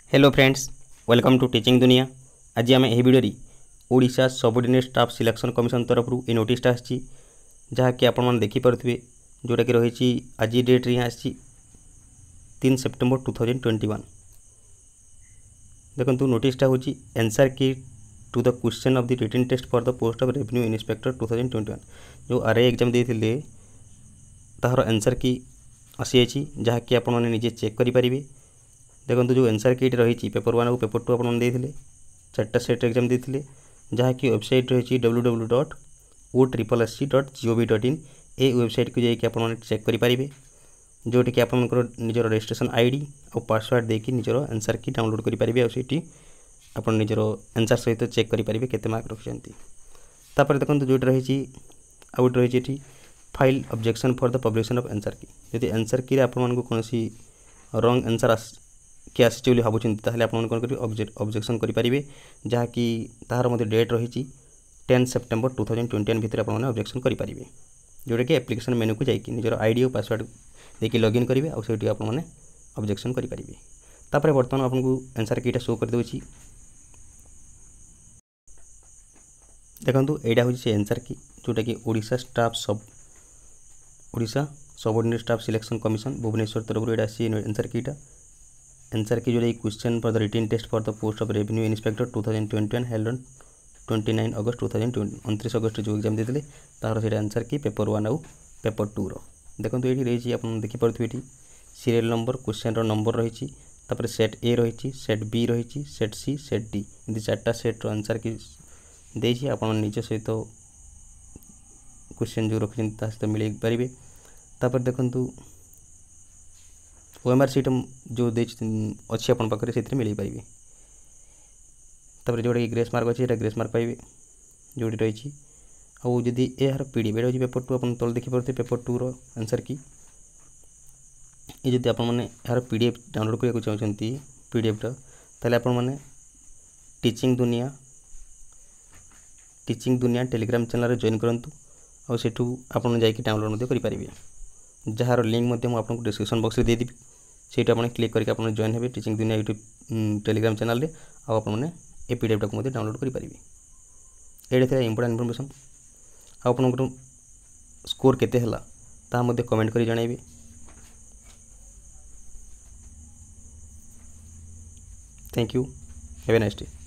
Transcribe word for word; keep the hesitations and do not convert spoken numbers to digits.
Hello friends, welcome to teaching दुनिया। आज आम यह video Odisha subordinate staff selection commission तरफ ये नोटिसटा आसी जहाँकि आपण देखिपे जोटा कि रही आज डेट्रे आसी तीन September two thousand twenty one. देखो नोटिसटा हूँ answer key to the question of the written test for the post of revenue inspector two thousand twenty one. जो आर आई एग्जाम देते तार एनसर की आसी जहाँकि आपण मैंने निजे चेक करेंगे। देखो जो एनसर किट रही पेपर वन और पेपर टू आपते चार्टा सेट एग्जाम देते जहाँकि वेबसाइट रही W W dot O triple S C dot G O V dot in ए वेबसाइट को जाकि आपने चेक करेंगे जोटि कि आपंकर निजर रजिस्ट्रेशन आईडी और पासवर्ड देकी निजर एनसर की डाउनलोड करेंगे और आप निजर एनसर सहित चेक करेंगे केते मार्क रखिंट। तापर देखो जो रही आउट रही file objection for the publication of answer key. यदि एनसर की आपको कौन रंग एनसर कि आसी भावुं ताहले आप कौन करेंगे ऑब्जेक्शन करेंगे जहाँकि तार मध्य डेट रही ten September two thousand twenty one भितर आपने ऑब्जेक्शन करेंगे जोटा कि एप्लिकेशन मेनू को जाकि निजर आईडी और पासवर्ड देके लॉगिन करेंगे और से आपने ऑब्जेक्शन करेंगे। तापर बर्तमान आपको एनसर कीटा शो कर दूसरी। देखो यहाँ हूँ से एनसर की जोटा कि ओडिशा स्टाफ सब Odisha subordinate staff selection commission Bhubaneswar तरफ यहाँ आसी एनसर कीटा एनसर की जो question for the written test for the post of revenue inspector two thousand twenty one held on twenty nine August two thousand twenty उनतीस अगस्त जो exam देते तार से आंसर की पेपर वन आउ paper two रो। देखो ये रही आप देखिपे ये सीरियल नंबर क्वेश्चन नंबर रही सेट ए रही सेट बी रही सेट सी सेट डी एमती चार्टा सेट्र आंसर की देती आप निज सहित क्वेश्चन जो रखी सहित मिल पारे। तापर देखूँ ओ एम आर सीट जो दे अच्छी आप पाखे मिल पारे। तापर जोटा कि ग्रेस मार्क अच्छे ग्रेस मार्क पाइबे जोटी रही आउ जदि यार पीडीएफ ये पेपर टू आप तल देखिपे पेपर टू रो आंसर की ये जब आपने यार पीडीएफ डाउनलोड करने को चाहते पीडीएफ्टा ताले आपण माने टीचिंग दुनिया टीचिंग दुनिया टेलीग्राम चैनल जॉइन करंतु और सेठू आपन जाकि डाउनलोड करि पारिबे जार लिंक मध्य आपको डिस्क्रिप्शन बॉक्स में देदेवी से आपने क्लिक करके आप जॉइन हे टीचिंग दुनिया यूट्यूब टेलीग्राम चैनल आपने ए पीडीएफ टाक डाउनलोड करेंगे। ये था इंपोर्टेंट इनफॉरमेशन। आपन स्कोर केते हला ता मध्य कमेंट करी जणाइबे। Thank you, have a nice day.